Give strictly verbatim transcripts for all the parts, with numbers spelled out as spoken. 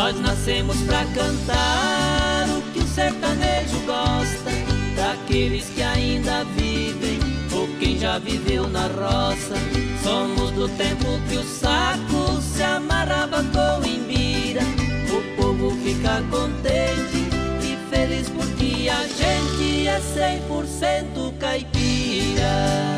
Nós nascemos pra cantar o que o sertanejo gosta, daqueles que ainda vivem ou quem já viveu na roça. Somos do tempo que o saco se amarrava com imbira. O povo fica contente e feliz porque a gente é cem por cento caipira.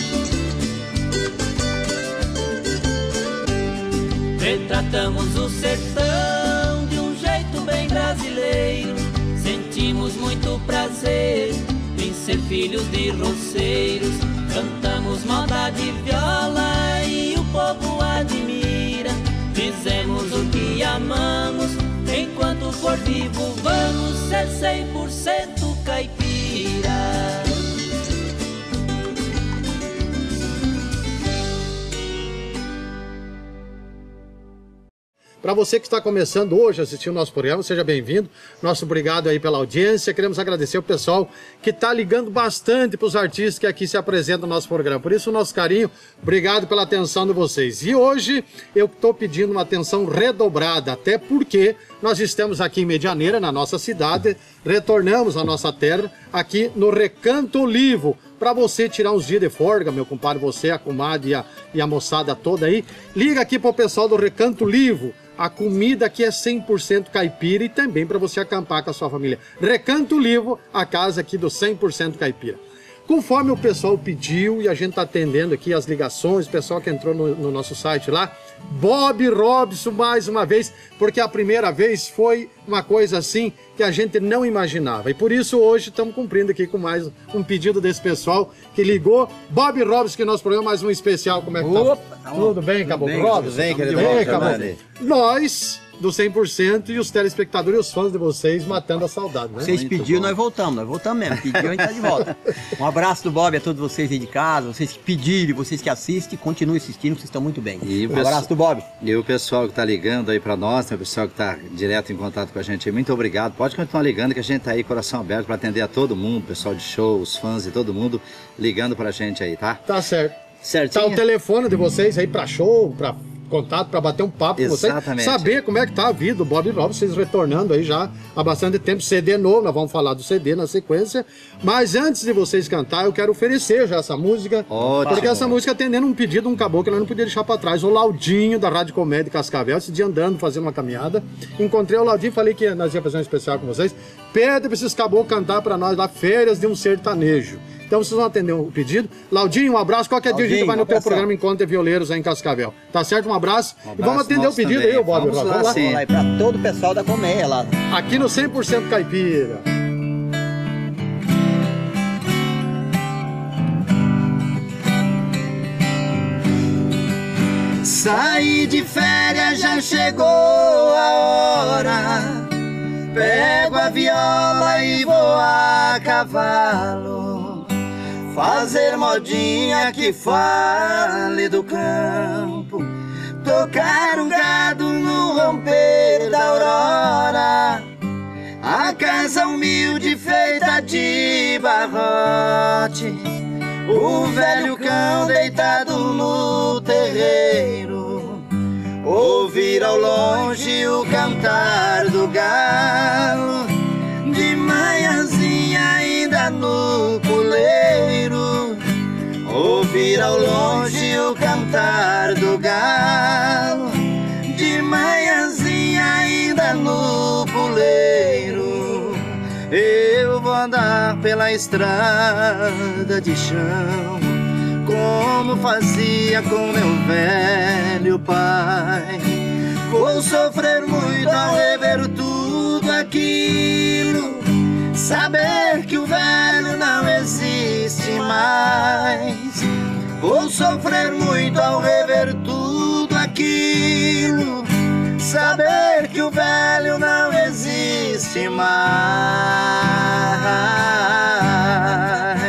Retratamos o sertão de um jeito bem brasileiro. Sentimos muito prazer em ser filhos de roceiros. Cantamos moda de viola e o povo admira. Dizemos o que amamos, enquanto for vivo vamos ser cem por cento caipira. Para você que está começando hoje a assistir o nosso programa, seja bem-vindo. Nosso obrigado aí pela audiência. Queremos agradecer o pessoal que está ligando bastante para os artistas que aqui se apresentam no nosso programa. Por isso, o nosso carinho, obrigado pela atenção de vocês. E hoje eu estou pedindo uma atenção redobrada, até porque nós estamos aqui em Medianeira, na nossa cidade, retornamos à nossa terra, aqui no Recanto Olivo. Para você tirar uns dias de folga, meu compadre, você, a comadre e a, e a moçada toda aí, liga aqui para o pessoal do Recanto Olivo. A comida aqui é cem por cento caipira e também para você acampar com a sua família. Recanto Olivo, a casa aqui do cem por cento caipira. Conforme o pessoal pediu e a gente está atendendo aqui as ligações, o pessoal que entrou no, no nosso site lá, Bob Robson mais uma vez, porque a primeira vez foi uma coisa assim que a gente não imaginava. E por isso hoje estamos cumprindo aqui com mais um pedido desse pessoal que ligou. Bob Robson, que é nosso programa, mais um especial. Como é que Opa, tá? Tudo bem, Caboclo Robson? Tudo bem, querido. Tudo bem, Caboclo? Nós, do cem por cento, e os telespectadores e os fãs de vocês matando a saudade, né? Vocês pediram, nós voltamos, nós voltamos mesmo. Pediu, a gente tá de volta. Um abraço do Bob a todos vocês aí de casa, vocês que pediram, vocês que assistem, continuem assistindo, vocês estão muito bem. E um abraço do Bob. E o pessoal que tá ligando aí pra nós, né, o pessoal que tá direto em contato com a gente aí, muito obrigado. Pode continuar ligando que a gente tá aí, coração aberto, pra atender a todo mundo, pessoal de show, os fãs e todo mundo ligando pra gente aí, tá? Tá certo. Certinho? Tá o telefone de vocês aí pra show, pra contato, para bater um papo com vocês, saber como é que tá a vida do Bob Robson, vocês retornando aí já há bastante tempo, C D novo, nós vamos falar do C D na sequência, mas antes de vocês cantar, eu quero oferecer já essa música, Ótimo. Porque essa música atendendo um pedido, um caboclo que nós não podíamos deixar para trás, o Laudinho da Rádio Comédia Cascavel, esse dia andando, fazendo uma caminhada, encontrei o Laudinho, falei que nós ia fazer um especial com vocês, pede para esses caboclos cantar para nós lá, Férias de um Sertanejo. Então vocês vão atender o pedido. Laudinho, um abraço. Qualquer Laudinho, dia a gente vai no teu programa Encontro de Violeiros aí em Cascavel. Tá certo? Um abraço. Um abraço, e vamos atender o pedido também aí, Bob. Vamos, vamos lá, lá. Vamos lá. E pra todo o pessoal da Colmeia lá. Aqui no cem por cento Caipira. Saí de férias, já chegou a hora. Pego a viola e vou a cavalo, fazer modinha que fale do campo, tocar um gado no romper da aurora. A casa humilde feita de barrote, o velho cão deitado no terreiro, ouvir ao longe o cantar do galo, de manhãzinha ainda no puleiro, ouvir ao longe o cantar do galo, de manhãzinha ainda no puleiro. Eu vou andar pela estrada de chão, como fazia com meu velho pai. Vou sofrer muito ao rever tudo aquilo, saber que o velho não existe mais. Vou sofrer muito ao rever tudo aquilo, saber que o velho não existe mais.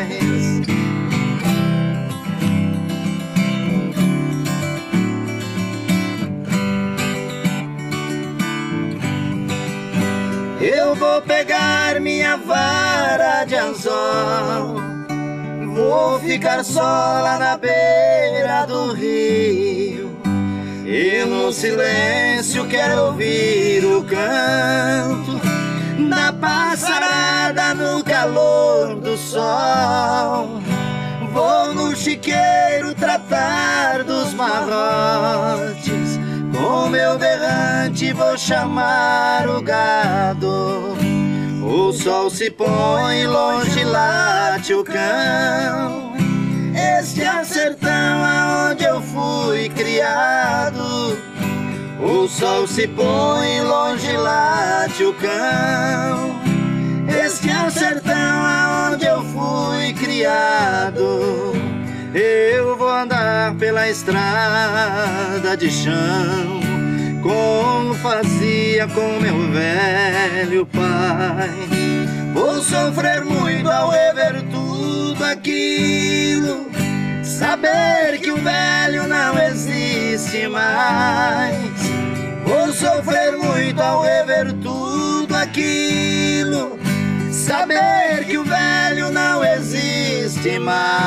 Eu vou pegar minha vara de anzol, vou ficar só lá na beira do rio, e no silêncio quero ouvir o canto da passarada no calor do sol. Vou no chiqueiro tratar dos barrotes, com meu berrante vou chamar o gado. O sol se põe, longe late o cão. Este é o sertão aonde eu fui criado. O sol se põe, longe late o cão. Este é o sertão aonde eu fui criado. Eu vou andar pela estrada de chão, como fazia com meu velho pai. Vou sofrer muito ao rever tudo aquilo, saber que o velho não existe mais. Vou sofrer muito ao rever tudo aquilo, saber que o velho não existe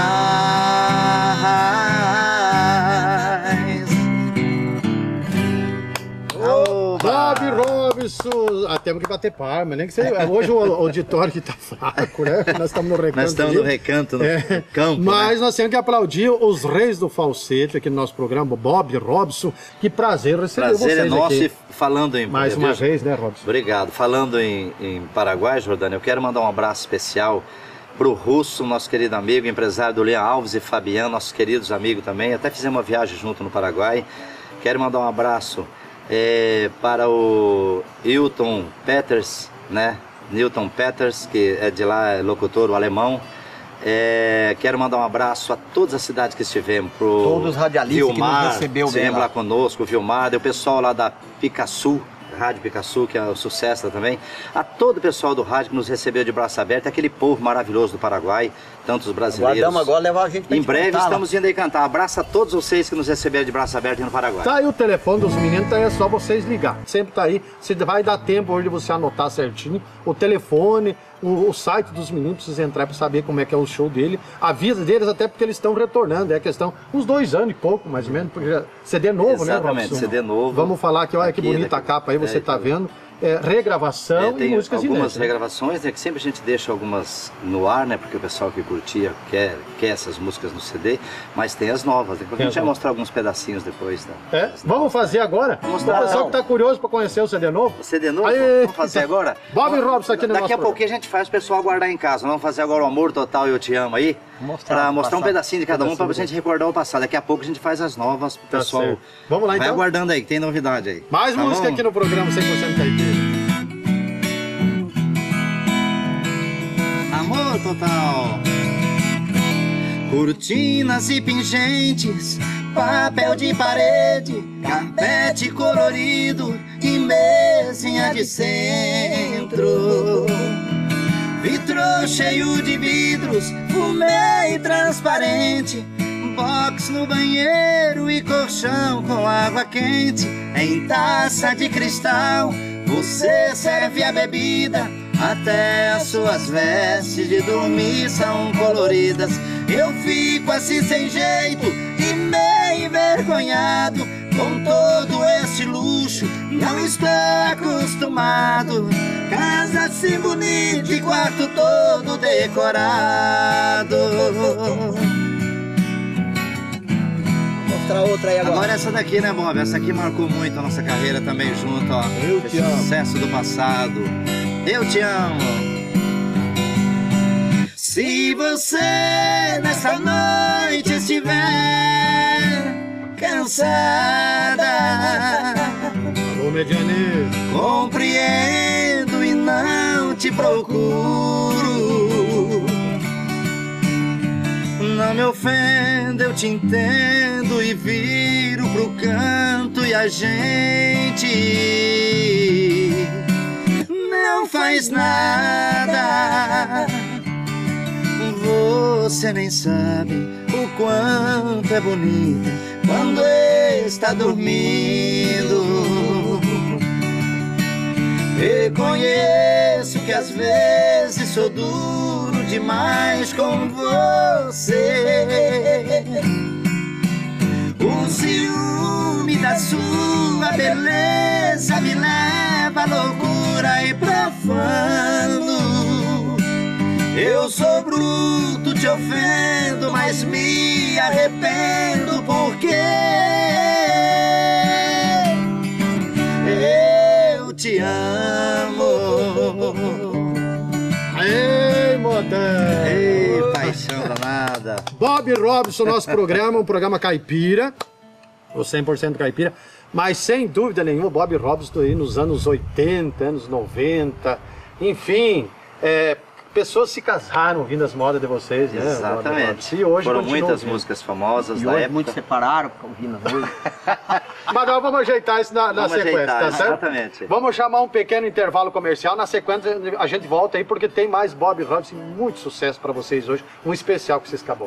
mais. Bob Robson, ah, temos que bater palma, nem que seja. Hoje o auditório que tá fraco, né? Nós estamos no recanto. Nós estamos no recanto, no é, campo. Mas né? nós temos que aplaudir os reis do falsete aqui no nosso programa, Bob Robson. Que prazer receber prazer vocês é nosso aqui. E falando em... Mais uma vez, né, Robson? Obrigado. Falando em, em Paraguai, Jordânia, eu quero mandar um abraço especial pro Russo, nosso querido amigo, empresário do Leão Alves e Fabiano, nossos queridos amigos também. Até fizemos uma viagem junto no Paraguai. Quero mandar um abraço É, para o Newton Peters, né? Newton Peters, que é de lá, é locutor, o alemão. É, quero mandar um abraço a todas as cidades que estivemos. Pro Todos os radialistas Vilmar, que nos recebeu bem lá lá conosco, o Vilmar, o pessoal lá da Picaçu, Rádio Picaçu, que é o sucesso também. A todo o pessoal do rádio que nos recebeu de braço aberto, aquele povo maravilhoso do Paraguai, tantos brasileiros. Guardamos agora levar a gente pra Em gente breve cantar, estamos indo aí cantar. Abraço a todos vocês que nos receberam de braço aberto no Paraguai. Tá aí o telefone dos meninos, então é só vocês ligar. Sempre tá aí. Se vai dar tempo hoje de você anotar certinho o telefone, o, o site dos meninos, precisa entrar para saber como é que é o show dele. Avisa deles até porque eles estão retornando. É questão uns dois anos e pouco, mais ou menos, porque C D novo, Exatamente, né, Robson? C D novo. Vamos falar aqui, olha Aqui, que bonita daqui. a capa aí, você É, tá então. vendo. É, regravação É, e tem músicas algumas inéditas. regravações, né, que sempre a gente deixa algumas no ar, né, porque o pessoal que curtia quer, quer essas músicas no C D, mas tem as novas, né, porque a gente vai mostrar alguns pedacinhos depois, né? É, vamos fazer agora? Vamos o lá, pessoal então. que tá curioso para conhecer o C D novo? O C D novo, Aí, vamos fazer agora? Bob Robson aqui no Daqui nosso a pouquinho a gente faz o pessoal guardar em casa, vamos fazer agora o Amor Total e Eu Te Amo aí, Mostrar para o mostrar um passado. pedacinho de cada um, para a Pedacinho gente recordar o passado. Daqui a pouco a gente faz as novas, o Tá pessoal certo. Vamos lá, vai então? aguardando aí, que tem novidade aí. Mais Tá música bom? aqui no programa cem por cento Caipira. Amor total. Cortinas e pingentes, papel de parede, carpete colorido e mesinha de centro. Vitrô cheio de vidros, fumê transparente, box no banheiro e colchão com água quente. Em taça de cristal, você serve a bebida, até as suas vestes de dormir são coloridas. Eu fico assim sem jeito e meio envergonhado com todo esse luxo, não estou acostumado. Casa assim bonita e quarto todo decorado. Mostrar outra aí agora. Agora essa daqui, né, Bob? Essa aqui marcou muito a nossa carreira também junto, ó. Eu Te Esse Amo. sucesso do passado. Eu te amo. Se você nessa noite estiver cansada, Alô, Mediane. compreendo e não te procuro. Não me ofenda, eu te entendo e viro pro canto e a gente não faz nada. Você nem sabe o quanto é bonita quando está dormindo. Reconheço que às vezes sou duro demais com você. O ciúme da sua tua beleza me leva à loucura e profano. Eu sou bruto, te ofendo, mas me arrependo porque eu te amo. Ei, modão! Ei, paixão danada. Bob Robson, nosso programa, um programa caipira, o cem por cento caipira, mas sem dúvida nenhuma, Bob Robson aí nos anos oitenta, anos noventa, enfim, é, pessoas se casaram ouvindo as modas de vocês, né? Exatamente. E hoje foram continuam muitas ouvindo. músicas famosas E da hoje época. muitos separaram, ficam ouvindo as músicas. Mas nós vamos ajeitar isso na, na Vamos sequência, ajeitar, tá certo? exatamente. Vamos chamar um pequeno intervalo comercial, na sequência a gente volta aí, porque tem mais Bob Robson, muito sucesso para vocês hoje, um especial que vocês acabou.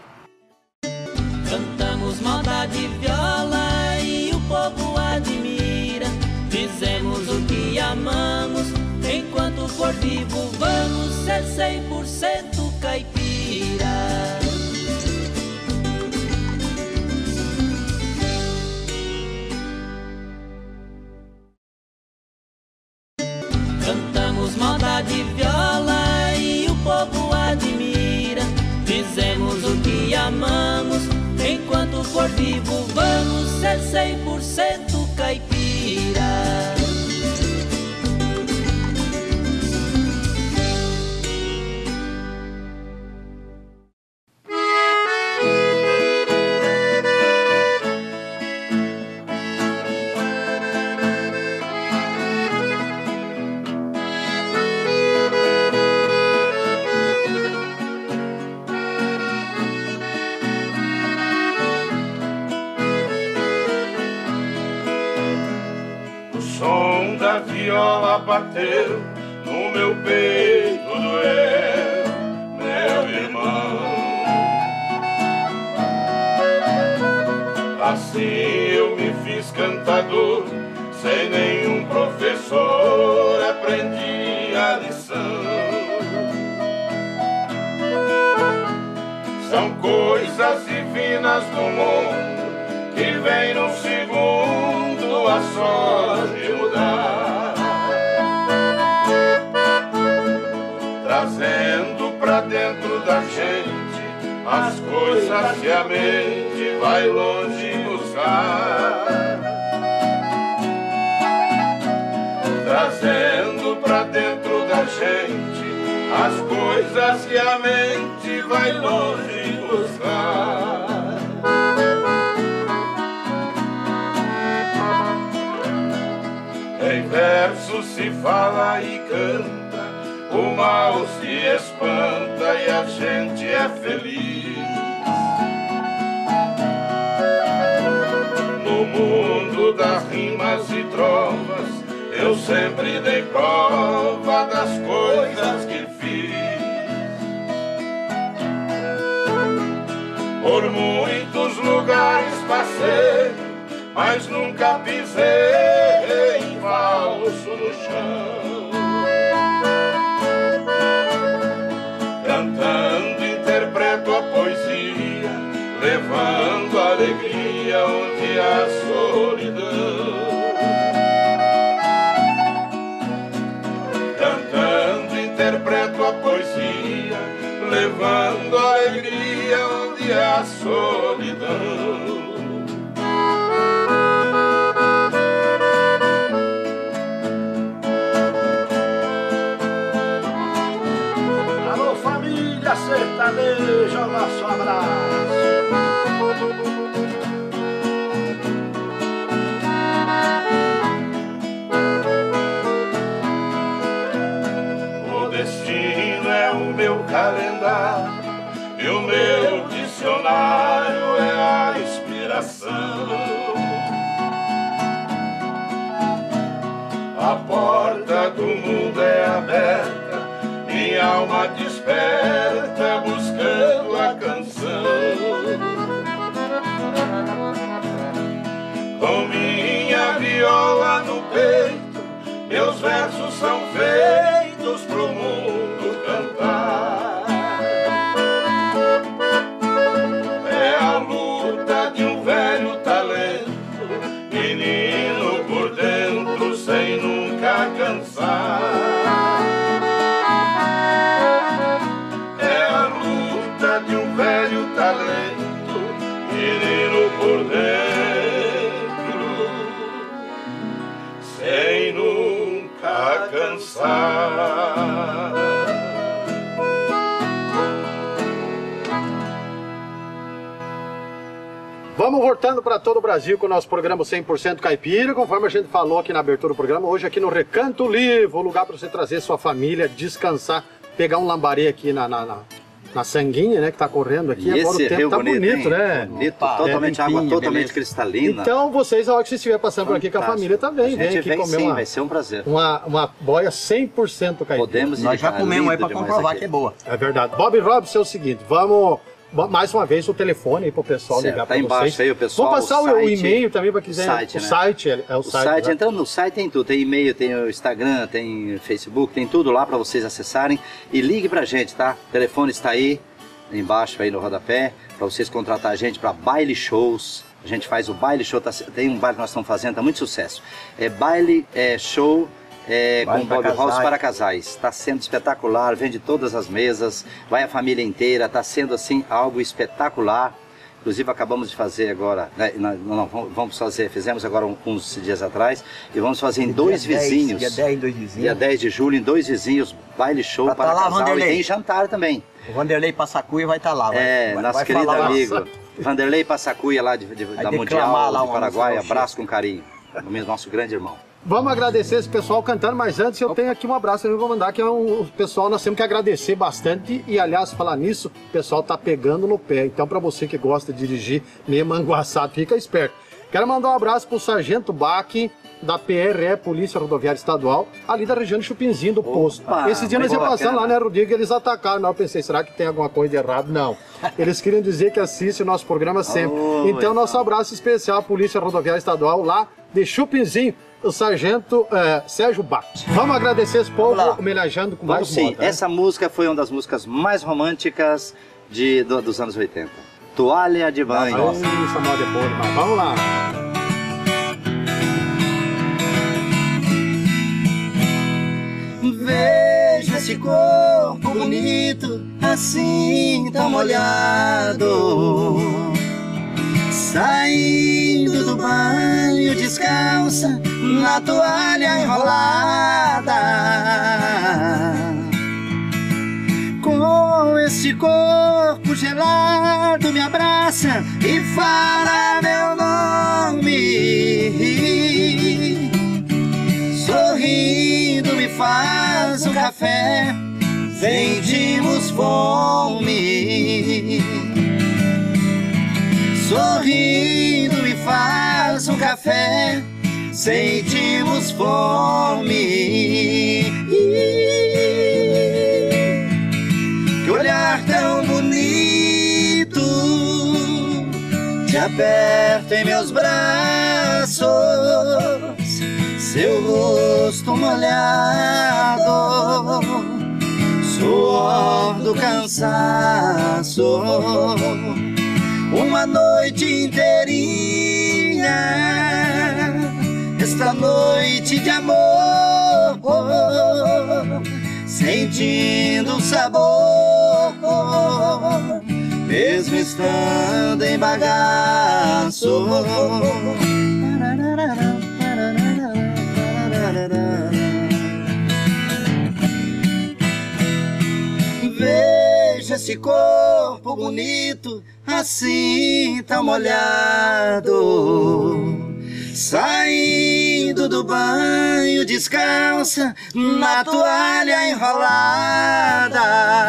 Cantamos moda de viola e o povo admira. Fizemos o que amamos, enquanto for vivo vamos ser cem por cento caipira. Cantamos moda de viola e o povo admira. Fizemos o que amamos, enquanto for vivo vamos ser cem por cento caipira. Viola bateu no meu peito, doeu, meu irmão. Assim eu me fiz cantador, sem nenhum professor aprendi a lição. São coisas divinas do mundo que vem num segundo a sorte mudar. Trazendo pra dentro da gente as coisas que a mente vai longe buscar. Trazendo pra dentro da gente as coisas que a mente vai longe buscar. Em verso se fala e canta, o mal se espanta e a gente é feliz. No mundo das rimas e trovas, eu sempre dei prova das coisas que fiz. Por muitos lugares passei, mas nunca pisei em falso no chão. Cantando interpreto a poesia, levando alegria onde há solidão. Cantando interpreto a poesia, levando alegria onde há solidão. Sertaneja, nosso abraço. O destino é o meu calendário e o meu dicionário é a inspiração. A porta do mundo é aberta, minha alma desperta buscando a canção. Com minha viola no peito, meus versos são feitos pro mundo cantar. É a luta de um velho talento, menino Vamos voltando para todo o Brasil com o nosso programa cem por cento Caipira, conforme a gente falou aqui na abertura do programa, hoje aqui no Recanto Livre, o lugar para você trazer sua família, descansar, pegar um lambaré aqui na, na, na, na sanguinha, né, que tá correndo aqui. E agora esse o tempo rio tá bonito, bonito, hein? né? Bonito, Opa, totalmente é, água, limpinho, totalmente beleza. cristalina. Então vocês, a hora que vocês estiverem passando por aqui com a Fantástico. família também, A vem gente aqui vem comer sim, uma, vai ser um prazer. uma, uma boia cem por cento caipira. Podemos Nós já indicar, comemos aí lindo pra demais comprovar aqui. que é boa. É verdade. Bob Robson é o seguinte, vamos... Mais uma vez o telefone aí pro pessoal Certo, ligar tá para embaixo vocês. aí o pessoal, Vamos passar o o, site, e-mail também para quiser. o site, o né? site é, é o, O site. site, né? entrando no site tem tudo, tem e-mail, tem o Instagram, tem Facebook, tem tudo lá para vocês acessarem e ligue pra gente, tá? O telefone está aí, embaixo aí no rodapé, para vocês contratar a gente para baile shows. A gente faz o baile show, tá, tem um baile que nós estamos fazendo, tá muito sucesso. É baile é, show é, Baile com pra Bob House casais. para casais. Está sendo espetacular, vende todas as mesas, vai a família inteira, está sendo assim algo espetacular. Inclusive acabamos de fazer agora, né, não, não, vamos fazer, fizemos agora um, uns dias atrás e vamos fazer em dois Dia dez, vizinhos. Dia dez, dois vizinhos. Dia dez de julho, em dois vizinhos, baile show Pra para tá lá, casal e Vanderlei. tem jantar também. O Vanderlei Passacuia vai estar lá. Vai, É, vai, nosso vai querido falar amigo nossa. Vanderlei Passacuia lá de, de, da declamar Mundial lá do uma Paraguai, música abraço com carinho, o meu- nosso grande irmão. Vamos agradecer esse pessoal cantando, mas antes eu tenho aqui um abraço que eu vou mandar, que é um, o pessoal, nós temos que agradecer bastante e, aliás, falar nisso, o pessoal tá pegando no pé. Então, para você que gosta de dirigir meio manguaçado, fica esperto. Quero mandar um abraço pro Sargento Bach, da P R E, Polícia Rodoviária Estadual, ali da região de Chupinzinho, do Posto. Esse dia nós muito ia passando bacana. lá, né, Rodrigo, e eles atacaram. Não, eu pensei, será que tem alguma coisa de errado? Não. Eles queriam dizer que assiste o nosso programa sempre. Oh, então, nosso abraço especial à Polícia Rodoviária Estadual, lá de Chupinzinho, o Sargento eh, Sérgio Bach. Vamos agradecer esse povo, lá. homenageando com Vamos mais sim, moda, né? essa música foi uma das músicas mais românticas de, do- dos anos oitenta. Toalha de banho. Ai, essa moda é boa demais. Vamos lá. Veja esse corpo bonito, assim tão molhado, saindo do banho descalça, na toalha enrolada. Com esse corpo gelado me abraça e fala meu nome. Sorrindo me faz um café, sentimos fome. Sorrindo me faz um café, sentimos fome. Que olhar tão bonito, te aperto em meus braços, seu rosto molhado, suor do cansaço, uma noite inteirinha, esta noite de amor, sentindo o sabor, mesmo estando em bagaço. Veja esse corpo bonito, assim tão molhado, saindo do banho descalça, na toalha enrolada.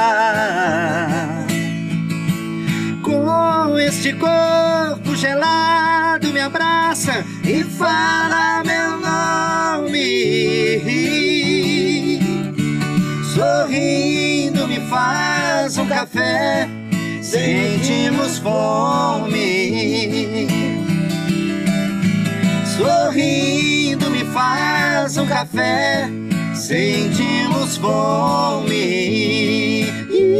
Com este corpo gelado me abraça e fala meu nome. Sorrindo me faz um café, sentimos fome. Sorrindo me faz um café, sentimos fome.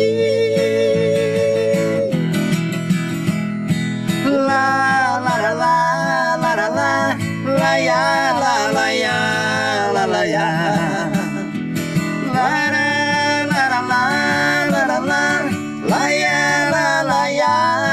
La la la la la la la la ya la la ya la la ya la la la la la la la la ya la la ya.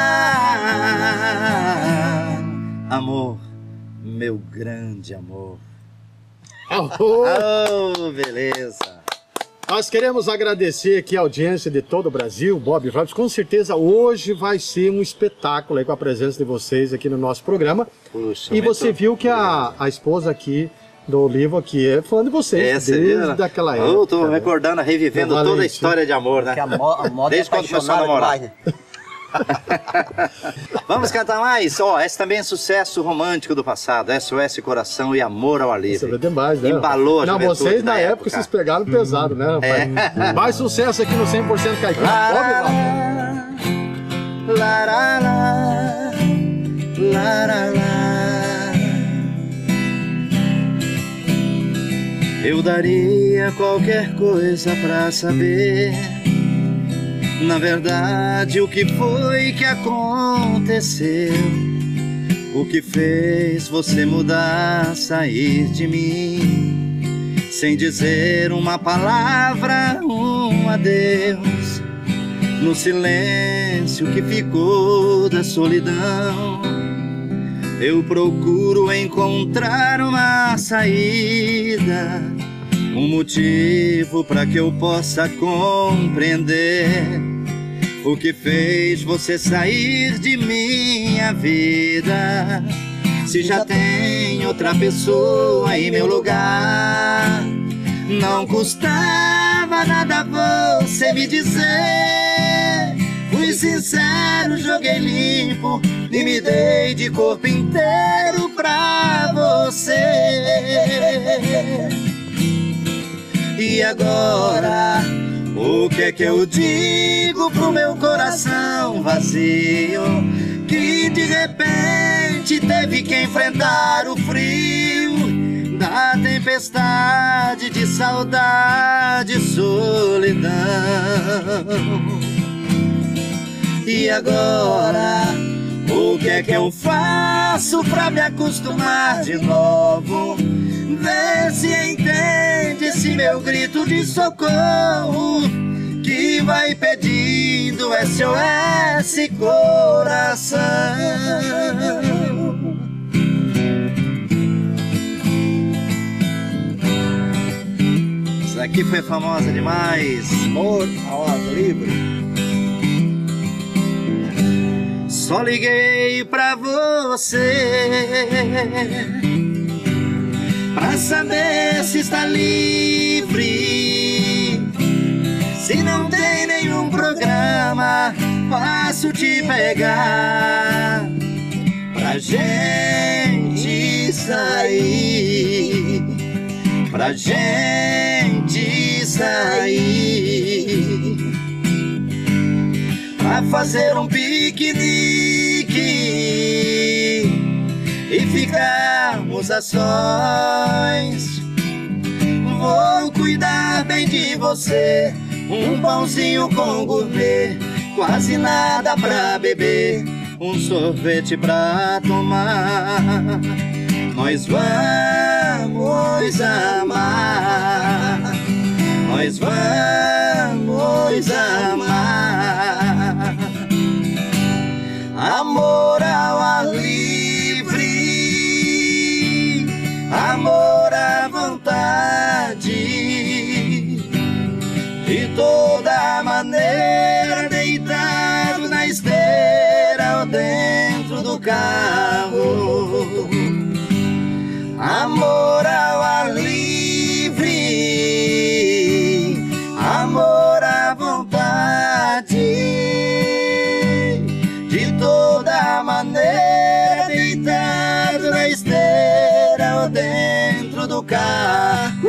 Amor, meu grande amor. Oh, Oh, beleza. Nós queremos agradecer aqui a audiência de todo o Brasil, Bob Robson. Com certeza hoje vai ser um espetáculo aí com a presença de vocês aqui no nosso programa. Puxa, e você viu que a, a esposa aqui do Olivo aqui é fã de vocês, Essa, desde viu? aquela época. Eu tô né? recordando, revivendo Valente. toda a história de amor, né? Que a, mo a moda Desde é quando começou a apaixonada namorar. demais, né? Vamos cantar mais? Ó, esse também é sucesso romântico do passado. S O S Coração e Amor ao Ar Isso Livre. é demais, né? Embalou a Não, juventude vocês da na época, vocês pegaram pesado, né? rapaz? Mais sucesso aqui no cem por cento Caipira. Bob Robson. Larará, larará. Eu daria qualquer coisa pra saber, na verdade, o que foi que aconteceu, o que fez você mudar, sair de mim, sem dizer uma palavra, um adeus, no silêncio que ficou da solidão. Eu procuro encontrar uma saída, um motivo para que eu possa compreender o que fez você sair de minha vida. Se já tem outra pessoa em meu lugar, não custava nada você me dizer. Fui sincero, joguei limpo e me dei de corpo inteiro pra você. E agora, o que é que eu digo pro meu coração vazio, que de repente teve que enfrentar o frio da tempestade de saudade e solidão? E agora, o que é que eu faço pra me acostumar de novo? Vê se entende esse meu grito de socorro, que vai pedindo S O S coração. Essa aqui foi famosa demais. Amor ao ar livre. Só liguei pra você pra saber se está livre. Se não tem nenhum programa, posso te pegar pra gente sair, pra gente sair, pra fazer um piquenique e ficarmos a sós. Vou cuidar bem de você, um pãozinho com gourmet, quase nada pra beber, um sorvete pra tomar. Nós vamos amar, nós vamos amar. Amor ao ar livre, amor à vontade, de toda maneira, deitado na esteira ou dentro do carro. Amor ao ar livre, amor à vontade, de toda maneira, deitado na esteira ou dentro do carro.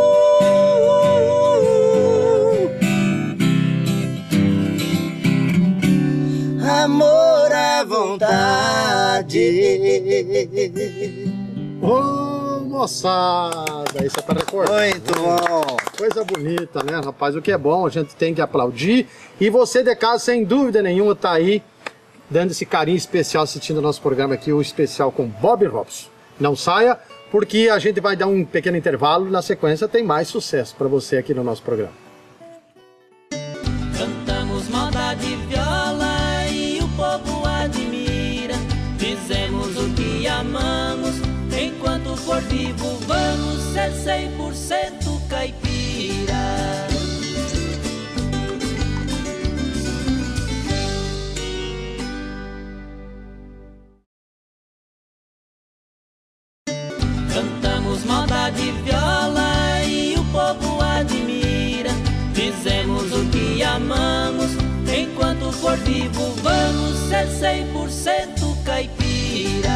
Amor à vontade. Ô, moçada, isso é para recordar. Muito bom. Coisa bonita, né, rapaz? O que é bom, a gente tem que aplaudir. E você de casa, sem dúvida nenhuma, tá aí dando esse carinho especial, assistindo o nosso programa aqui, o especial com Bob Robson. Não saia, porque a gente vai dar um pequeno intervalo e na sequência tem mais sucesso para você aqui no nosso programa. Cantamos moda de viola e o povo admira. Fizemos o que amamos, enquanto for vivo vamos ser cem por cento caipira. Temos moda de viola e o povo admira. Fizemos o que amamos, enquanto for vivo vamos ser cem por cento caipira.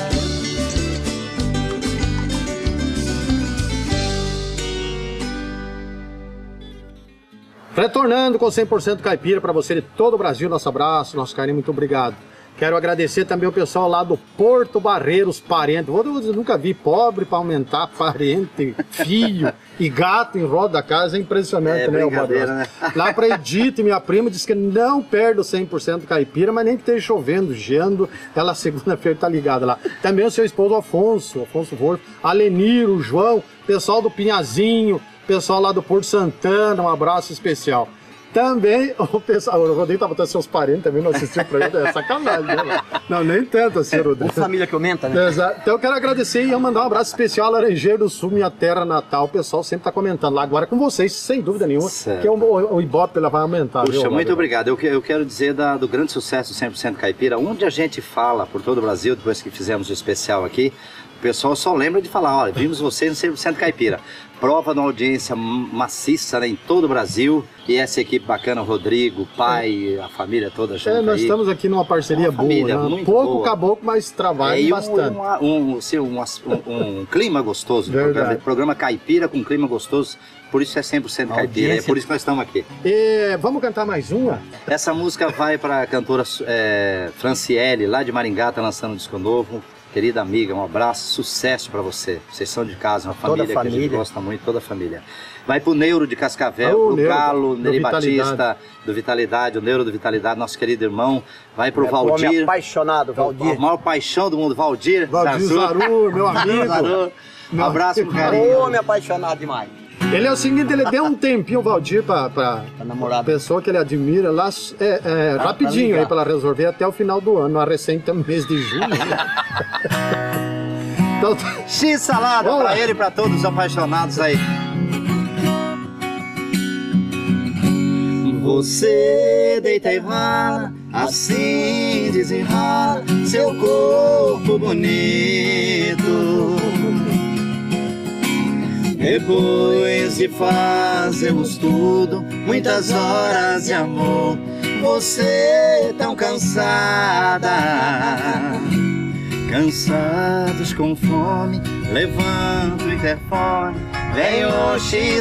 Retornando com cem por cento caipira para você de todo o Brasil, nosso abraço, nosso carinho, muito obrigado. Quero agradecer também o pessoal lá do Porto Barreiros, parente. Eu nunca vi pobre para aumentar parente, filho e gato em roda da casa, é impressionante, é, né, brincadeira, né? Lá para Edith, minha prima, disse que não perde o cem por cento caipira, mas nem que esteja chovendo, geando, ela segunda-feira tá ligada lá. Também o seu esposo Afonso, Afonso Vorto, Aleniro, João, pessoal do Pinhazinho, pessoal lá do Porto Santana, um abraço especial. Também, o pessoal, o Rodrigo tá botando seus parentes também, não assistiu pra ele, é sacanagem, né? Não, nem tanto assim, Rodrigo. Uma família que aumenta, né? Exato. Então eu quero agradecer e mandar um abraço especial ao Laranjeiro do Sul, minha terra natal. O pessoal sempre tá comentando lá agora com vocês, sem dúvida nenhuma, certo. Que o, o, o Ibope ela vai aumentar. Puxa, viu, muito Laranjeiro? obrigado. Eu, eu quero dizer da, do grande sucesso do cem por cento Caipira, onde a gente fala por todo o Brasil, depois que fizemos o especial aqui, o pessoal só lembra de falar, olha, vimos vocês no cem por cento Caipira. Prova de uma audiência maciça, né, em todo o Brasil. E essa equipe bacana, o Rodrigo, o pai, a família toda junto. É, nós aí. estamos aqui numa parceria uma boa, família né? muito Pouco boa. caboclo, mas trabalha é, bastante. Um, um, um, um, um clima gostoso. Programa, programa Caipira com clima gostoso. Por isso é cem por cento Caipira, é por isso que nós estamos aqui. E, vamos cantar mais uma? Essa música vai para a cantora é, Franciele, lá de Maringá, tá lançando um disco novo. Querida amiga, um abraço, sucesso para você. Vocês são de casa, uma família, família que a gente gosta muito, toda a família. Vai pro Neuro de Cascavel, oh, pro Neuro, Galo, do Neri Vitalidade. Batista, do Vitalidade, o Neuro do Vitalidade, nosso querido irmão. Vai pro é Valdir. Homem apaixonado, Valdir. A maior paixão do mundo, Valdir. Valdir Zaru, meu amigo. Zaru. Um abraço pro carinho. Homem apaixonado demais. Ele é o seguinte, ele deu um tempinho, o Valdir, pra, pra a pessoa que ele admira lá, é, é, tá, rapidinho tá aí, pra ela resolver até o final do ano, a recente mês de julho. Então, X salada Vamos pra lá. Ele e pra todos os apaixonados aí. Você deita e rala, assim desenrola seu corpo bonito. Depois de fazermos tudo, muitas horas de amor, você tão cansada. Cansados com fome, levanto o interfone, vem o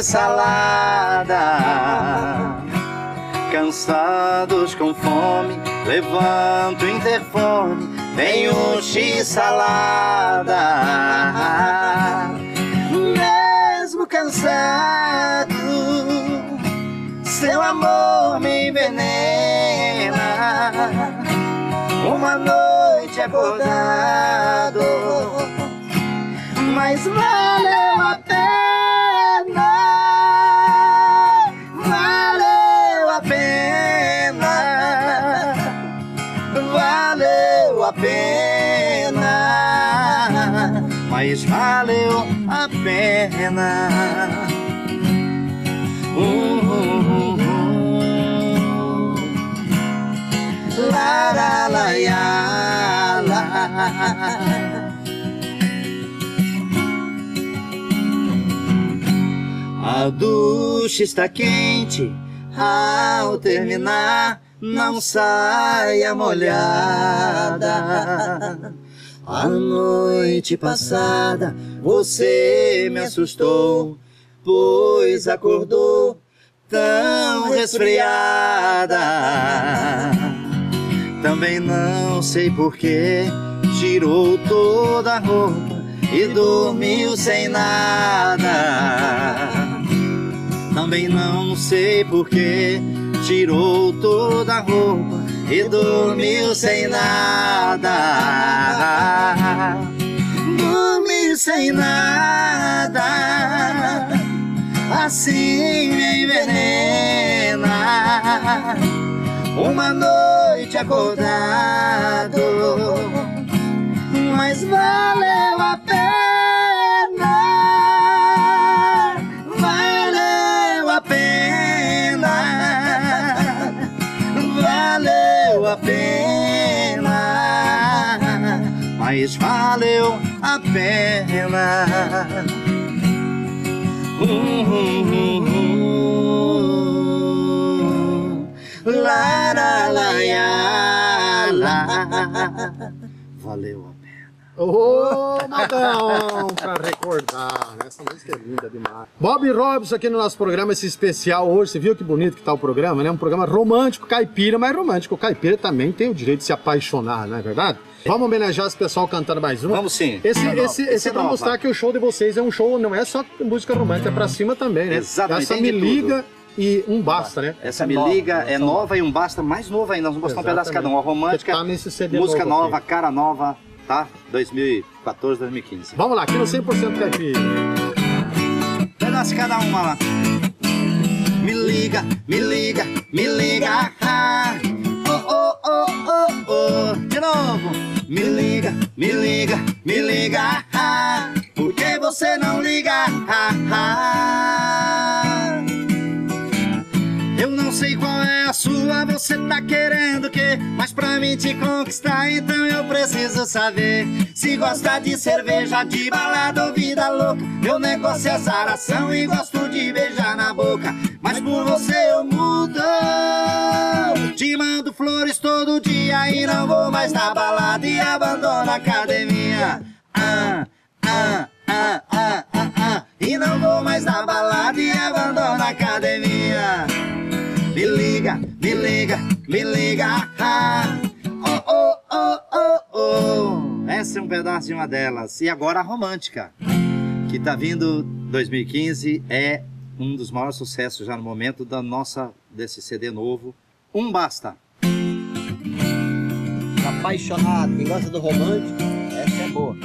X-salada. Cansados com fome, levanto o interfone, vem o X-salada. Mesmo cansado, seu amor me envenena. Uma noite acordado, mas valeu a pena, valeu a pena, valeu a pena, mas valeu a pena. Uh, uh, uh. La, la, la, ya, la. A ducha está quente, ao terminar não saia molhada. A noite passada você me assustou, pois acordou tão resfriada. Também não sei porquê, tirou toda a roupa e dormiu sem nada. Também não sei porquê, tirou toda a roupa e dormiu sem nada. Dormiu sem nada, assim me envenena. Uma noite acordado, mas valeu a pena, valeu a pena, valeu a pena, mas valeu a pena. Hum, hum, hum, hum. La, la, la, la, la. Valeu a pena. Ô, Madão, pra recordar, essa música é linda demais. Bob Robson aqui no nosso programa, esse especial hoje, você viu que bonito que tá o programa, né? Um programa romântico, caipira, mas romântico. O caipira também tem o direito de se apaixonar, não é verdade? Vamos homenagear esse pessoal cantando mais um? Vamos sim. Esse, é esse, esse é pra nova. mostrar que o show de vocês é um show, não é só música romântica, é pra cima também, né? Exatamente. Essa Me Liga e Um Basta, né? Essa Me Liga é nova e Um Basta mais nova ainda. Nós vamos mostrar um pedaço de cada um. A romântica, tá nesse C D música novo nova, aqui. cara nova, tá? dois mil e quatorze, dois mil e quinze. Vamos lá, aqui no cem por cento caipira. Pedaço de cada uma lá. Me liga, me liga, me liga. Ah. Oh, oh, oh, oh, oh. De novo. Me liga, me liga, me liga. Ah. Por que você não liga? Ah, ah. Eu não sei qual é a sua, você tá querendo o quê? Mas pra mim te conquistar, então eu preciso saber. Se gosta de cerveja, de balada ou vida louca. Meu negócio é zaração e gosto de beijar na boca. Mas por você eu mudo. Te mando flores todo dia e não vou mais na balada e abandono a academia. Ah, ah, ah, ah, ah, ah. E não vou mais na balada e abandono a academia. Me liga, me liga, me liga. Ah. Oh, oh, oh, oh, oh. Essa é um pedaço de uma delas. E agora a romântica, que tá vindo dois mil e quinze, é um dos maiores sucessos já no momento da nossa, desse C D novo. Um Basta. Apaixonado, quem gosta do romântico, essa é boa.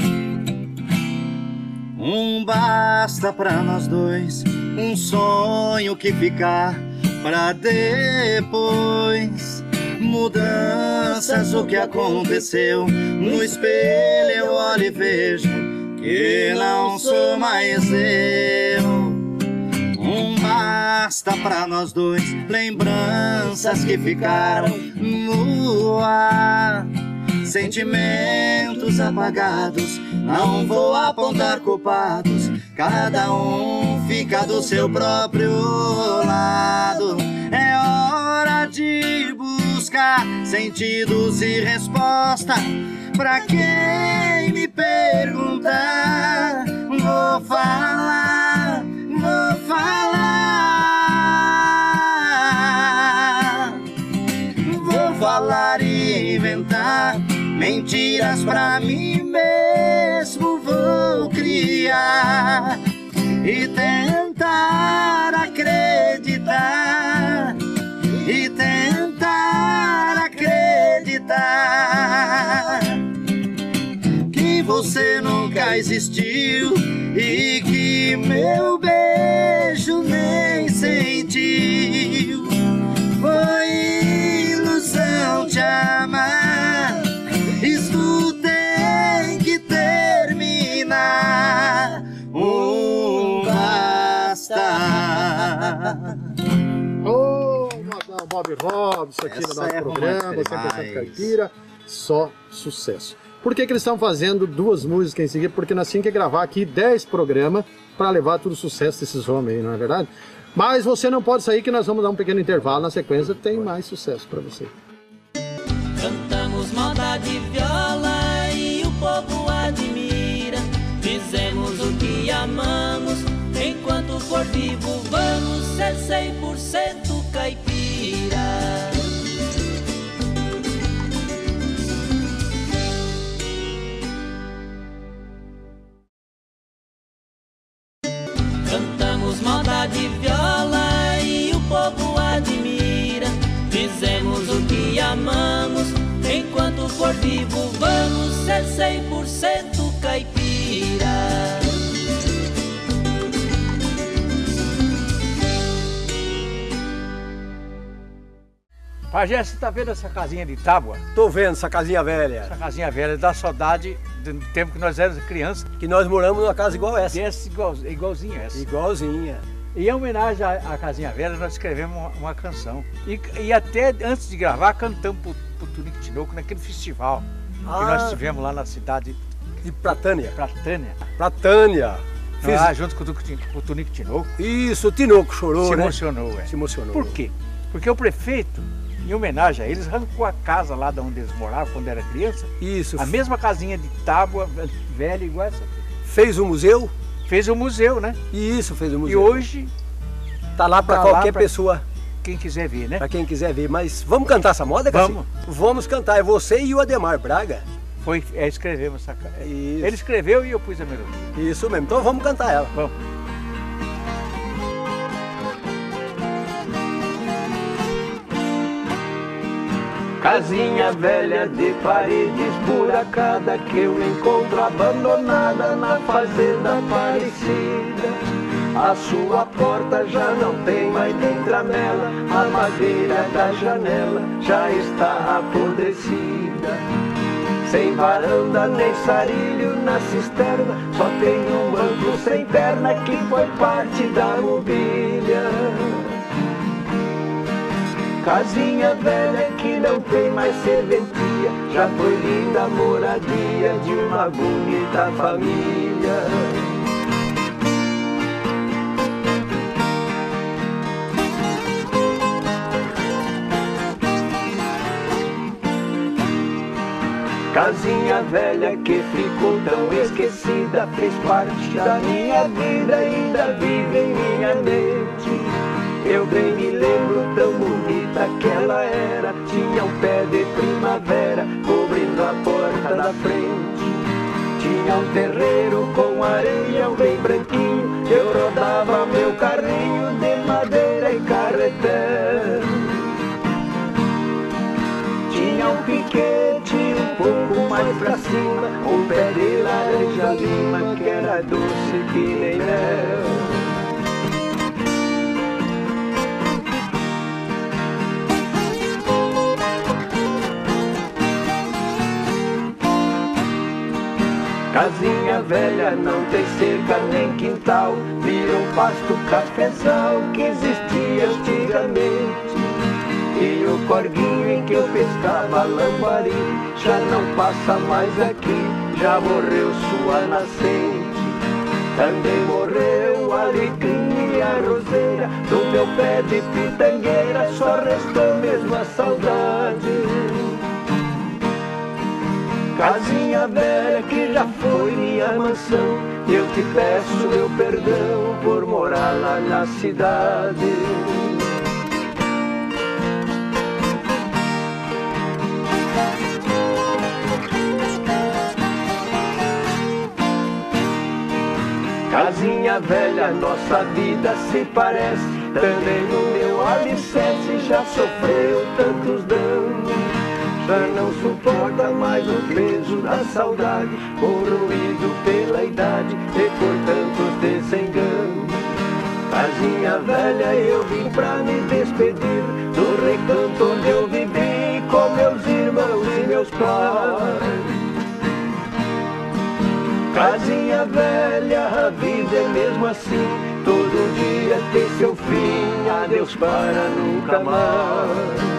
Um basta pra nós dois, um sonho que ficar pra depois. Mudanças, o que aconteceu? No espelho eu olho e vejo que não sou mais eu. Um basta pra nós dois, lembranças que ficaram no ar. Sentimentos apagados, não vou apontar culpados. Cada um fica do seu próprio lado. É hora de buscar sentidos e resposta. Pra quem me perguntar, vou falar, vou falar. Vou falar e inventar mentiras pra mim mesmo, vou criar e tentar acreditar, e tentar acreditar que você nunca existiu e que meu beijo nem sentiu. Foi ilusão te amar, isto tem que terminar. Um basta. Ô, Madão Bob Robson aqui Essa no nosso é programa, romântica cem por cento demais. caipira, só sucesso. Por que que eles estão fazendo duas músicas em seguida? Porque nós tínhamos que gravar aqui dez programas para levar todo o sucesso desses homens aí, não é verdade? Mas você não pode sair que nós vamos dar um pequeno intervalo, na sequência tem mais sucesso para você. Cantamos moda de viola e o povo admira. Dizemos o que amamos, enquanto for vivo vamos ser cem por cento caipira. Cantamos moda de viola e o povo admira. Dizemos o que amamos, enquanto for vivo vamos ser cem por cento caipira. Pajé, você tá vendo essa casinha de tábua? Tô vendo essa casinha velha, Essa casinha velha dá saudade do tempo que nós éramos crianças. que nós moramos numa casa igual essa. Essa igual, igualzinha essa. Igualzinha. E em homenagem à, à casinha velha, nós escrevemos uma, uma canção. E, e até antes de gravar, cantamos pro, pro Tunico Tinoco naquele festival. Ah. Que nós estivemos lá na cidade de Pratânia. Pratânia. Pratânia. Fiz... Ah, junto com o Tonico Tinoco. Isso, o Tinoco chorou, Se né? emocionou, é. Se emocionou. Por quê? Porque o prefeito, em homenagem a eles, arrancou a casa lá de onde eles moravam quando era criança. Isso. A mesma casinha de tábua velha igual essa aqui. Fez o museu? Fez o museu, né? Isso, fez o museu. E hoje... Tá lá para tá qualquer pra pessoa. Quem quiser ver, né? Para quem quiser ver. Mas vamos cantar essa moda, Cacique? Vamos. Vamos cantar. É você e o Ademar Braga. Foi, é, escrevemos essa... Isso. Ele escreveu e eu pus a melodia. Isso mesmo. Então vamos cantar ela. Vamos. Casinha velha de parede esburacada que eu encontro abandonada na fazenda Aparecida. A sua porta já não tem mais nem tramela, a madeira da janela já está apodrecida. Sem varanda nem sarilho na cisterna, só tem um banco sem perna que foi parte da mobília. Casinha velha que não tem mais serventia, já foi linda moradia de uma bonita família. Casinha velha que ficou tão esquecida, fez parte da minha vida, ainda vive em minha mente. Eu bem me lembro tão bonita que ela era, tinha um pé de primavera cobrindo a porta da frente. Tinha um terreiro com areia bem branquinho, eu rodava meu carrinho de madeira e carretel. Tinha um piquete um pouco mais pra cima, um pé de laranja lima que era doce que nem mel. Casinha velha não tem cerca nem quintal, vira um pasto cafezal que existia antigamente. E o corguinho em que eu pescava lambari já não passa mais aqui, já morreu sua nascente. Também morreu a alecrim e a roseira, do meu pé de pitangueira só restou mesmo a saudade. Casinha velha que já foi minha mansão, eu te peço meu perdão por morar lá na cidade. Casinha velha, nossa vida se parece, também no meu alicerce já sofreu tantos danos. Já não suporta mais o peso da saudade, corroído pela idade e por tantos desenganos. Casinha velha, eu vim pra me despedir do recanto onde eu vivi com meus irmãos e meus pais. Casinha velha, a vida é mesmo assim, todo dia tem seu fim, adeus para nunca mais.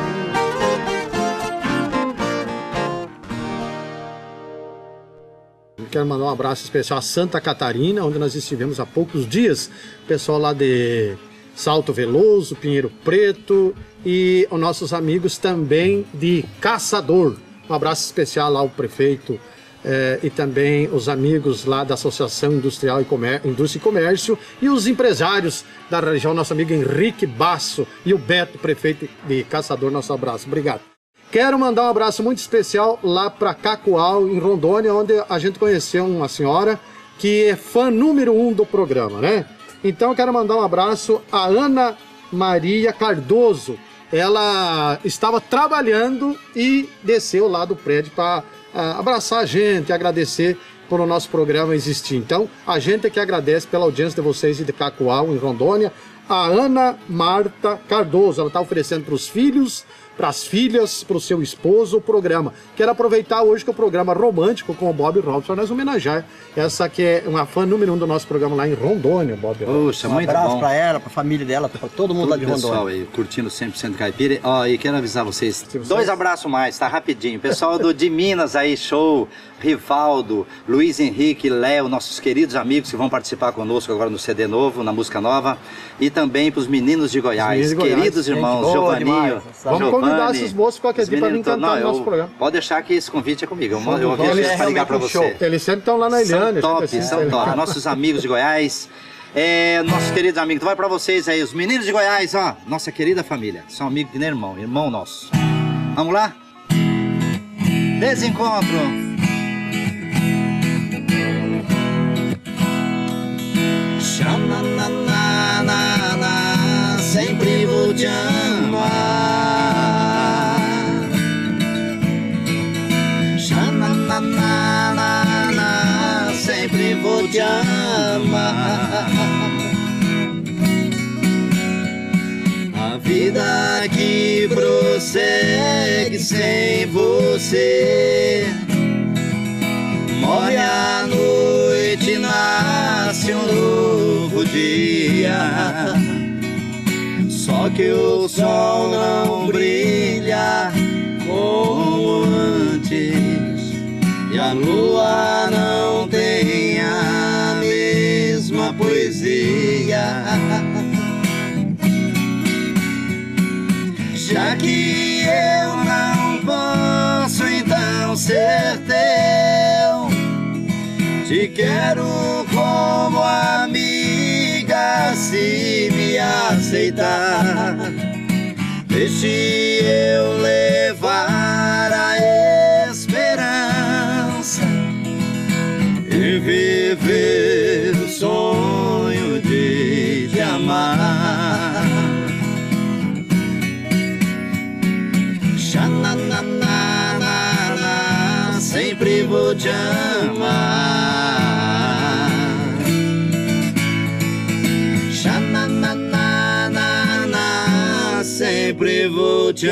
Quero mandar um abraço especial a Santa Catarina, onde nós estivemos há poucos dias. Pessoal lá de Salto Veloso, Pinheiro Preto e os nossos amigos também de Caçador. Um abraço especial lá ao prefeito eh, e também os amigos lá da Associação Industrial e Comércio, Indústria e Comércio e os empresários da região, nosso amigo Henrique Basso e o Beto, prefeito de Caçador. Nosso abraço. Obrigado. Quero mandar um abraço muito especial lá para Cacoal, em Rondônia, onde a gente conheceu uma senhora que é fã número um do programa, né? Então eu quero mandar um abraço a Ana Maria Cardoso. Ela estava trabalhando e desceu lá do prédio para uh, abraçar a gente e agradecer por o nosso programa existir. Então, a gente é que agradece pela audiência de vocês de Cacoal, em Rondônia. A Ana Marta Cardoso, ela está oferecendo para os filhos, para as filhas, para o seu esposo, o programa. Quero aproveitar hoje que o programa romântico com o Bob Robson, nós homenagear essa que é uma fã número um do nosso programa lá em Rondônia, Bob Robson. Puxa, Um muito abraço bom. pra ela, pra família dela, pra todo mundo lá de Tudo pessoal Rondônia. aí, curtindo cem por cento caipira. Ó, e quero avisar vocês, dois abraços mais, tá rapidinho. Pessoal do de Minas aí, show, Rivaldo, Luiz Henrique, Léo, nossos queridos amigos que vão participar conosco agora no C D novo, na música nova. E também pros meninos de Goiás, meninos de Goiás. queridos Gente irmãos, boa Giovaninho. demais. Vamos Giovani, convidar esses moços qualquer os dia pra vir meninos todos- cantar não, no nosso eu- programa. Pode deixar que esse convite é comigo. Eu, Show de eu bola. aviso É pra ligar pra realmente você. um show. Eles sempre estão lá na Ilhânia. São a top, gente assiste são eles. top. Nossos amigos de Goiás. É, nossos queridos amigos. Então vai pra vocês aí, os meninos de Goiás, ó. Nossa querida família. São amigos que nem irmão, irmão nosso. Vamos lá? Desencontro. Xananana, sempre vou te amar. Xananana, sempre vou te amar. A vida que prossegue sem você morre a noite, nasce um novo dia. Só que o sol não brilha como antes, e a lua não tem a mesma poesia. Já que eu não posso então ser teu, te quero como amiga, se me aceitar. Deixe eu levar a esperança e viver o sonho de te amar. Xananana, sempre vou te amar. Xananana, sempre vou te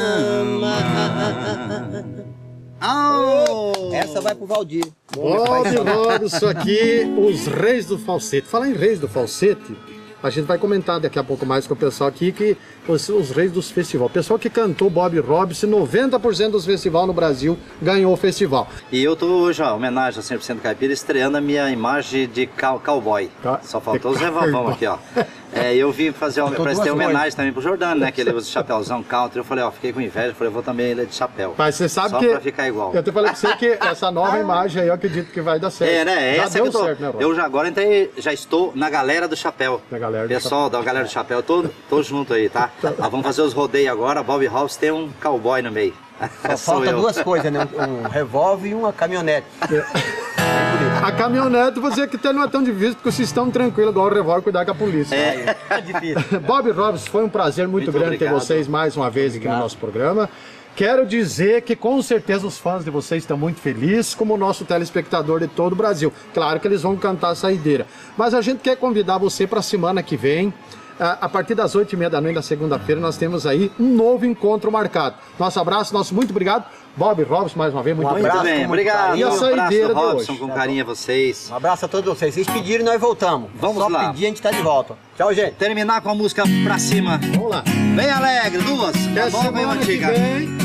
amar. Oh! Essa vai pro Valdir. Bob Robson aqui, os reis do falsete. Falar em reis do falsete, a gente vai comentar daqui a pouco mais com o pessoal aqui que os, os reis dos festivais. O pessoal que cantou Bob Robson, noventa por cento dos festivais no Brasil ganhou o festival. E eu tô hoje, ó, homenagem a cem por cento Caipira, estreando a minha imagem de cow cowboy. Ca- Só faltou de os revolvão aqui, ó. É, eu vim fazer, uma, Faltou prestei duas homenagem coisas. também pro Jordano, né? Que ele usa o chapéuzão country. Eu falei, ó, fiquei com inveja, eu falei, eu vou também ele de chapéu. Mas você sabe Só que... pra ficar igual. Eu te falei pra você que essa nova imagem aí eu acredito que vai dar certo. É, né? Já Essa é deu que eu tô. certo, né, Rob? Eu já agora entrei, já estou na galera do chapéu. Na galera do Pessoal, da galera do chapéu, tô, tô junto aí, tá? Ah, vamos fazer os rodeios agora. Bob Robson tem um cowboy no meio. Só Sou falta eu. duas coisas, né? Um, um revólver e uma caminhonete. A caminhonete, você que até não é tão difícil, porque vocês estão tranquilos, igual o revólver, cuidar com a polícia. É. É difícil. Bob Robson, foi um prazer muito, Muito grande ter obrigado. vocês mais uma vez aqui no nosso programa. Quero dizer que com certeza os fãs de vocês estão muito felizes, como o nosso telespectador de todo o Brasil. Claro que eles vão cantar a saideira. Mas a gente quer convidar você para a semana que vem. A partir das oito e meia da noite da segunda-feira nós temos aí um novo encontro marcado. Nosso abraço, nosso muito obrigado. Bob Robson, mais uma vez, muito Um obrigado. Muito abraço bem, com muito obrigado. carinho. E a Um saideira abraço do de Robson, hoje? com carinho a vocês. Um abraço a todos vocês. Vocês pediram e nós voltamos. Vamos Só lá. pedir, a gente tá de volta. Tchau, gente. Terminar com a música pra cima. Vamos lá. Bem alegre, duas. Até Uma nova e uma semana que antiga. vem.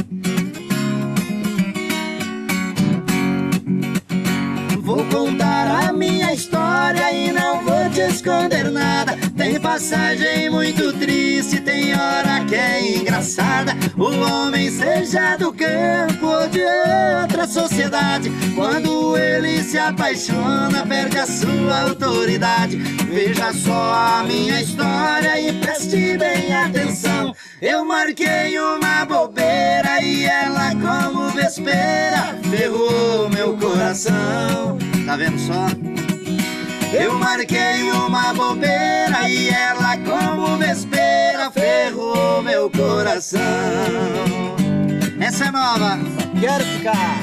Vou contar a minha história e não vou te esconder nada. Tem passagem muito triste, tem hora que é engraçada. O homem, seja do campo ou de outra sociedade, quando ele se apaixona, perde a sua autoridade. Veja só a minha história e preste bem atenção. Eu marquei uma bobeira e ela, como vespeira, ferrou meu coração. Tá vendo só? Eu marquei uma bobeira e ela, como vespeira, ferrou meu coração. Essa é nova. Quero ficar.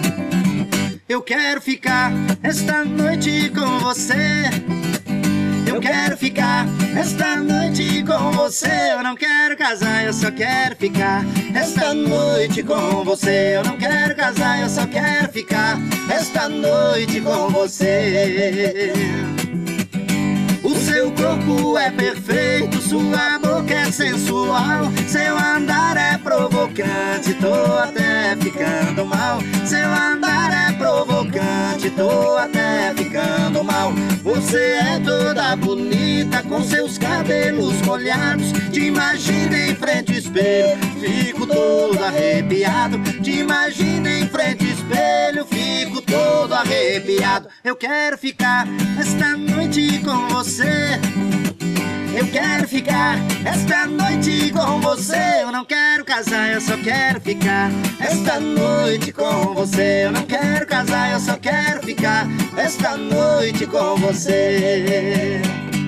Eu quero ficar esta noite com você. Eu quero ficar esta noite com você. Eu não quero casar, eu só quero ficar esta noite com você. Eu não quero casar, eu só quero ficar esta noite com você. O seu corpo é perfeito, sua boca é sensual, seu andar é provocante, tô até ficando mal. Seu andar é provocante, tô até ficando mal. Você é toda bonita, com seus cabelos molhados. Te imagino em frente ao espelho, fico todo arrepiado. Te imagino em frente ao espelho, fico todo arrepiado. Eu quero ficar esta noite com você. Eu quero ficar esta noite com você. Eu não quero casar, eu só quero ficar esta noite com você. Eu não quero casar, eu só quero ficar esta noite com você.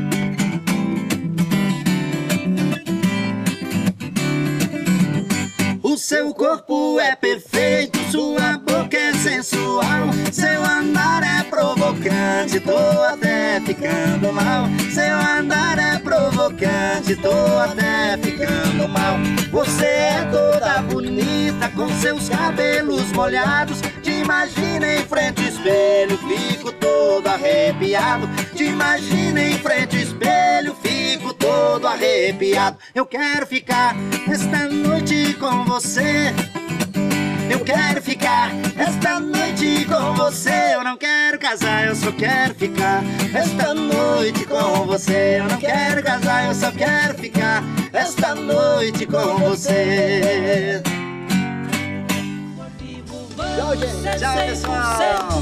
O seu corpo é perfeito, sua boca é sensual, seu andar é provocante, tô até ficando mal. Seu andar é provocante, tô até ficando mal. Você é toda bonita, com seus cabelos molhados. Te imagino em frente ao espelho, fico todo arrepiado. Te imagino em frente ao espelho, fico todo arrepiado. Eu quero ficar esta noite com você. Eu quero ficar esta noite com você. Eu não quero casar, eu só quero ficar esta noite com você. Eu não quero casar, eu só quero ficar esta noite com você. Tchau, gente. Tchau, pessoal.